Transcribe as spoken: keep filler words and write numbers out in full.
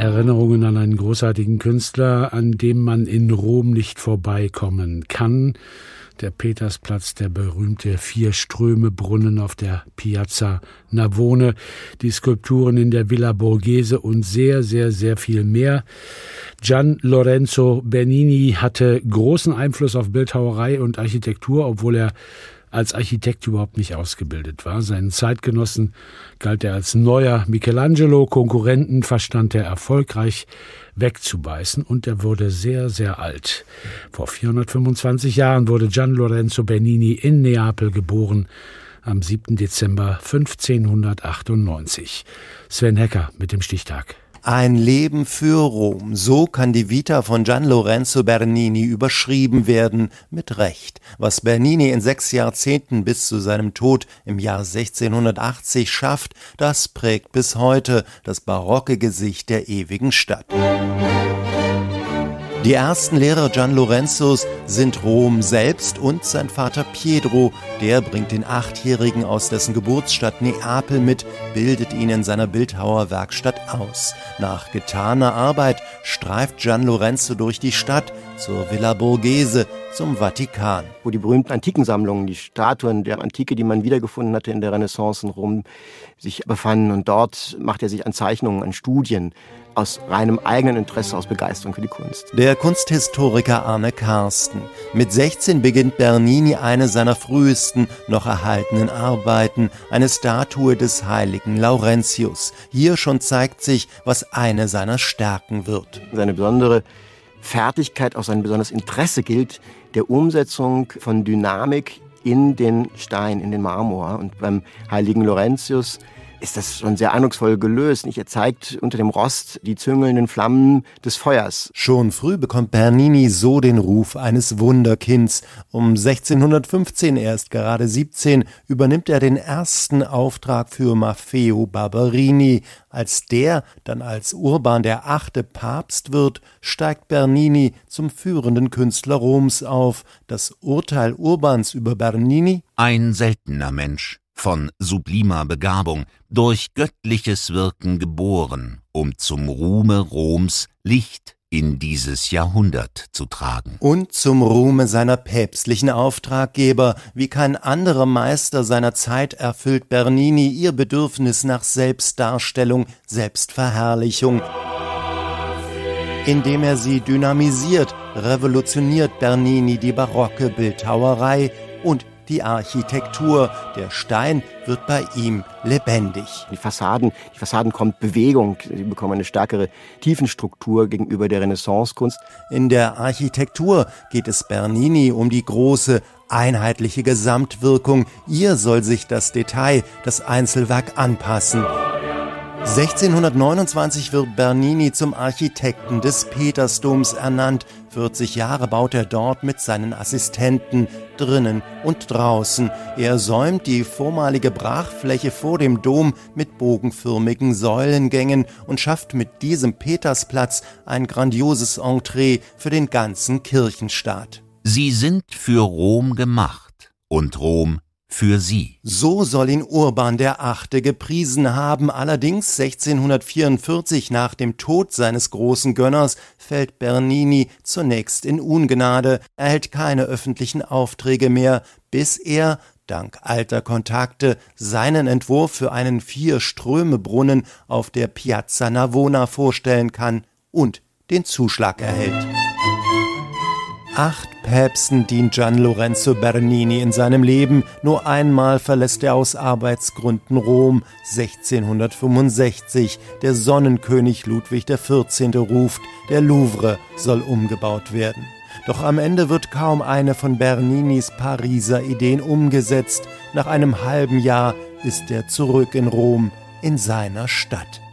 Erinnerungen an einen großartigen Künstler, an dem man in Rom nicht vorbeikommen kann. Der Petersplatz, der berühmte Vier-Ströme-Brunnen auf der Piazza Navone, die Skulpturen in der Villa Borghese und sehr, sehr, sehr viel mehr. Gian Lorenzo Bernini hatte großen Einfluss auf Bildhauerei und Architektur, obwohl er als Architekt überhaupt nicht ausgebildet war. Seinen Zeitgenossen galt er als neuer Michelangelo, Konkurrenten verstand er erfolgreich wegzubeißen und er wurde sehr, sehr alt. Vor vierhundertfünfundzwanzig Jahren wurde Gian Lorenzo Bernini in Neapel geboren, am siebten Dezember fünfzehnhundertachtundneunzig. Sven Hecker mit dem Stichtag. Ein Leben für Rom, so kann die Vita von Gian Lorenzo Bernini überschrieben werden, mit Recht. Was Bernini in sechs Jahrzehnten bis zu seinem Tod im Jahr sechzehnhundertachtzig schafft, das prägt bis heute das barocke Gesicht der ewigen Stadt. Die ersten Lehrer Gian Lorenzos sind Rom selbst und sein Vater Pietro. Der bringt den Achtjährigen aus dessen Geburtsstadt Neapel mit, bildet ihn in seiner Bildhauerwerkstatt aus. Nach getaner Arbeit streift Gian Lorenzo durch die Stadt zur Villa Borghese, zum Vatikan. Wo die berühmten Antikensammlungen, die Statuen der Antike, die man wiedergefunden hatte in der Renaissance in Rom, sich befanden. Und dort macht er sich an Zeichnungen, an Studien, aus reinem eigenen Interesse, aus Begeisterung für die Kunst. Der Kunsthistoriker Arne Karsten. Mit sechzehn beginnt Bernini eine seiner frühesten noch erhaltenen Arbeiten, eine Statue des heiligen Laurentius. Hier schon zeigt sich, was eine seiner Stärken wird. Seine besondere Fertigkeit, auch sein besonderes Interesse gilt der Umsetzung von Dynamik in den Stein, in den Marmor. Und beim heiligen Laurentius ist das schon sehr eindrucksvoll gelöst. Er zeigt unter dem Rost die züngelnden Flammen des Feuers. Schon früh bekommt Bernini so den Ruf eines Wunderkinds. Um sechzehnhundertfünfzehn, er ist gerade siebzehn, übernimmt er den ersten Auftrag für Maffeo Barberini. Als der dann als Urban der Achte Papst wird, steigt Bernini zum führenden Künstler Roms auf. Das Urteil Urbans über Bernini: Ein seltener Mensch, von sublimer Begabung, durch göttliches Wirken geboren, um zum Ruhme Roms Licht in dieses Jahrhundert zu tragen. Und zum Ruhme seiner päpstlichen Auftraggeber. Wie kein anderer Meister seiner Zeit erfüllt Bernini ihr Bedürfnis nach Selbstdarstellung, Selbstverherrlichung. Indem er sie dynamisiert, revolutioniert Bernini die barocke Bildhauerei und die Architektur. Der Stein wird bei ihm lebendig. Die Fassaden, die Fassaden kommt Bewegung, sie bekommen eine stärkere Tiefenstruktur gegenüber der Renaissancekunst. In der Architektur geht es Bernini um die große, einheitliche Gesamtwirkung. Ihr soll sich das Detail, das Einzelwerk anpassen. sechzehnhundertneunundzwanzig wird Bernini zum Architekten des Petersdoms ernannt. vierzig Jahre baut er dort mit seinen Assistenten, drinnen und draußen. Er säumt die vormalige Brachfläche vor dem Dom mit bogenförmigen Säulengängen und schafft mit diesem Petersplatz ein grandioses Entree für den ganzen Kirchenstaat. Sie sind für Rom gemacht und Rom für sie. So soll ihn Urban der Achte gepriesen haben. Allerdings sechzehnhundertvierundvierzig, nach dem Tod seines großen Gönners, fällt Bernini zunächst in Ungnade, erhält keine öffentlichen Aufträge mehr, bis er, dank alter Kontakte, seinen Entwurf für einen Vier-Ströme-Brunnen auf der Piazza Navona vorstellen kann und den Zuschlag erhält. Acht Päpsten dient Gian Lorenzo Bernini in seinem Leben. Nur einmal verlässt er aus Arbeitsgründen Rom. sechzehnhundertfünfundsechzig. Der Sonnenkönig Ludwig der vierzehnte. ruft, der Louvre soll umgebaut werden. Doch am Ende wird kaum eine von Berninis Pariser Ideen umgesetzt. Nach einem halben Jahr ist er zurück in Rom, in seiner Stadt.